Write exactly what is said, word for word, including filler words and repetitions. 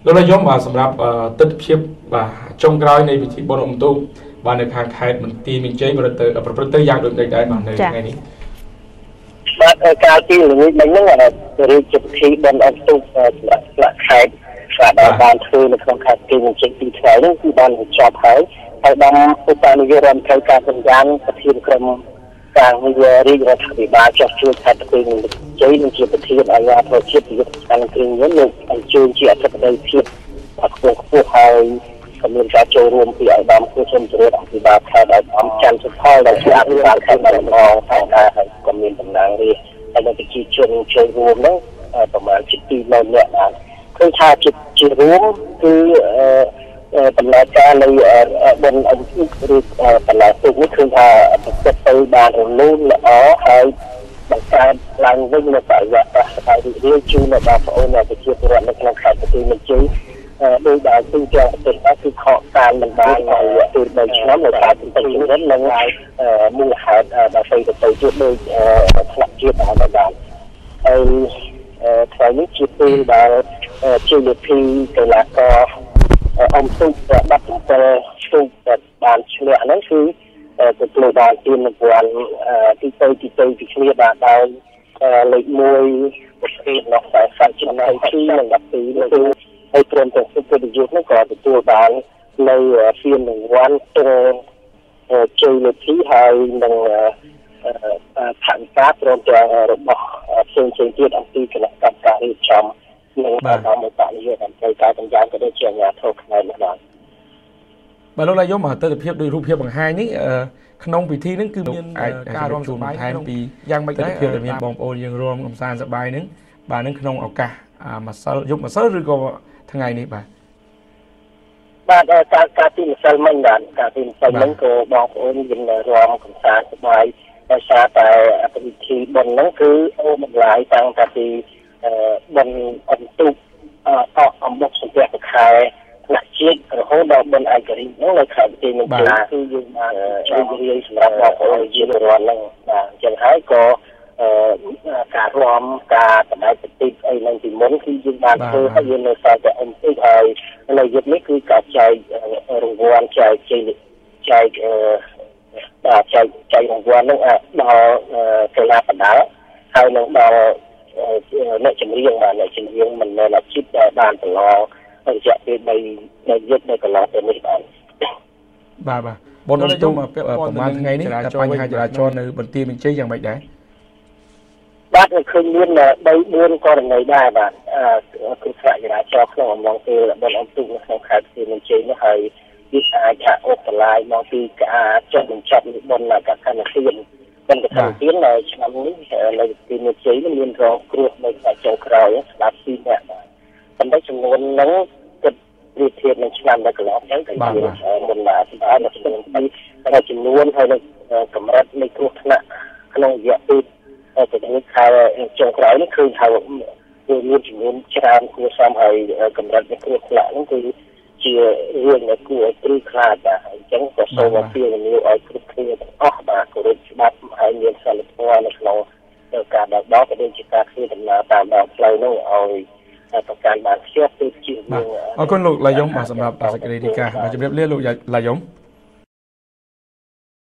លោកនាយកបាទសម្រាប់ទិដ្ឋភាពបាទចុងក្រោយនៃពិធីបុណ្យអុំទូកបាទនៅខាងខេត្តមន្ទីរមានជ័យប្រព្រឹត្តទៅប្រព្រឹត្តទៅយ៉ាងដូចនេះដែរបាទនៅថ្ងៃនេះបាទកាលពីល្ងាចមិញហ្នឹងរាជពិធីបុណ្យអុំទូកសម្រាប់ស្លាកខេត្តបាទបានធ្វើនៅក្នុងខេត្តទីមានជ័យពីថ្ងៃនេះគឺបានបញ្ចប់ហើយហើយបានឧបនាយករដ្ឋមន្ត្រីការសម្ងានប្រធានក្រុមការងាររាជរដ្ឋាភិបាលចុះជួយខេត្តទីមានជ័យនិងជាប្រធានអាជ្ញាធរជាតិយុទ្ធសាស្ត្រគ្រឿងញៀនលោកអញ្ជើញជាអធិបតីភាពខ្ពស់ខ្ពស់ហើយក៏មានការចូលរួមពីអាដាមគូជំរឿនអភិបាលខេត្តអំច័ន្ទសុផលដែលជាអភិបាលខេត្តបាត់ដំបងផងដែរហើយក៏មានតំណាងរាស្ត្រហើយនឹងប្រជាជនចូលរួមនោះប្រមាណជាពីរម៉ឺននាក់ដែរឃើញថាជាជារួមគឺដំណើរការនៃបុណ្យអុំទូកឬបណ្ណាទូកនេះគឺថាប្រព្រឹត្តទៅបានរលូនល្អហើយបង្កើតឡើងវិញនៅបរិយាកាសស្បายរីករាយជូនដល់បងប្អូនប្រជាពលរដ្ឋនៅក្នុងខេត្តបន្ទាយមានជ័យដោយដែលទូទាំងប្រទេសដែរគឺខកខានមិនបានរយៈពេលបីឆ្នាំនៅខេត្តបន្ទាយមានជ័យនិងមូលហេតុដែលផ្សេងទៅទៀតដោយថ្នាក់ជាតិបានបានហើយថ្ងៃនេះជាពេលដែលជាវិធីកីឡាករអុំទូកបាត់7ទូកបានឈ្នះហ្នឹងគឺទទួលបានពានរង្វាន់ទីទៅទីទៅពីគ្នាបានដោយលេខមួយប្រភេទនោះតែសាច់ចំណៃទីនិងដប់ពីរគឺហើយព្រមទាំងសុខភាពយុទ្ធនោះក៏ទទួលបាននៅពានរង្វាន់ទៅជ័យលាភីហើយនឹងផានការព្រមទាំងរបស់ផ្សេងៗទៀតអំពីគណៈកម្មការរៀបចំនឹងតាមមកតានិយាយតាមត្រូវការទាំងយ៉ាងក៏ដូចជាអាជ្ញាធរខ្មែរនោះដែរបាទលោកនាយកមកទិដ្ឋភាពដោយរូបភាពបង្ហាញនេះក្នុងពិធីនេះគឺមានការរួមសមាថែមពីយ៉ាងម៉េចដែរទិដ្ឋភាពដែលមានបងប្អូនយើងរួមកំសាន្តសប្បាយនឹងបាទនឹងក្នុងឱកាសម្សិលយប់ម្សិលឬក៏ថ្ងៃនេះបាទបាទការការទីម្សិលមិញបាទការទីម្សិលមិញក៏បងប្អូនមានរួមកំសាន្តសប្បាយដោយសារតែពិធីបុណ្យហ្នឹងគឺអូបន្លាយតាំងតែពីបុណ្យអុំទូកអកអំបុកសំពះប្រខែថ្នាក់ជាតិរហូតដល់បុណ្យឯករាជ្យហ្នឹងនៅខេត្តទីមានជ័យគឺយើងបានជួយរៀបសម្រាប់បងប្អូនជាពលរដ្ឋហ្នឹងបាទអញ្ចឹងហើយក៏ការរួមការបដិបត្តិអីហ្នឹងពីមុនគឺយើងបានធ្វើហើយយើងនៅសល់តែអុំទូកហើយនៅយុគនេះគឺការចែករង្វាន់ចែកជ័យចែកបាទចែកចែករង្វាន់ហ្នឹងដល់កីឡាបដាល់ហើយនឹងដល់អ្នកចម្រៀងបាទអ្នកចម្រៀងមិនមែនអាជីពដែលបានប្រឡងរយៈពេលបីនៅយុទ្ធនៅកន្លងទៅនេះបាទបាទបាទបុណ្យអុំទូកប្រហែលថ្ងៃនេះតែបញ្ហាចរាចរណ៍នៅបន្ទាយមានជ័យយ៉ាងម៉េចដែរបាទឃើញមានបីបួនករណីដែរបាទគ្រោះថ្នាក់ចរាចរណ៍ក្នុងអំឡុងពេលបុណ្យអុំទូកនៅក្នុងខេត្តបន្ទាយមានជ័យនោះហើយវាអាចថាអូសបន្លាយមកពីការចុះបញ្ចប់បុណ្យកឋិនទានប៉ុន្តែកឋិនទាននៅឆ្នាំនេះនៅទីមានជ័យមានរងគ្រោះនៅចុងក្រោយស្លាប់ពីរនាក់បាទប៉ុន្តែចំនួនហ្នឹងគិតប្រៀបធៀបនឹងឆ្នាំដែលកន្លងទៅគឺមានមុនមកស្ដាយនៅចំនួនពីតែចំនួនហើយនៅកម្រិតនៃគ្រោះថ្នាក់ក្នុងរយៈពេលទៅនេះខែចុងក្រោយនេះគឺថាវាមានចំនួនច្រើនគួរសមហើយកម្រិតនៃគ្រោះថ្នាក់ហ្នឹងគឺជារឿងដែលគួរឲ្យព្រួយខ្លាចបាទអញ្ចឹងក៏សូមអំពាវនាវឲ្យគ្រប់គ្នាទាំងអស់បាទគោរពច្បាប់ហើយមានសិលធម៌នៅក្នុងការដើរបោកក៏ដូចជាការធ្វើដំណើរតាមដងផ្លូវនោះឲ្យប្រកាន់បានខ្ជាប់ទៅជាអរគុណលោកឡាយយំបាទសម្រាប់សេចក្តីរាយការណ៍បាទជម្រាបលាលោកឡាយយំ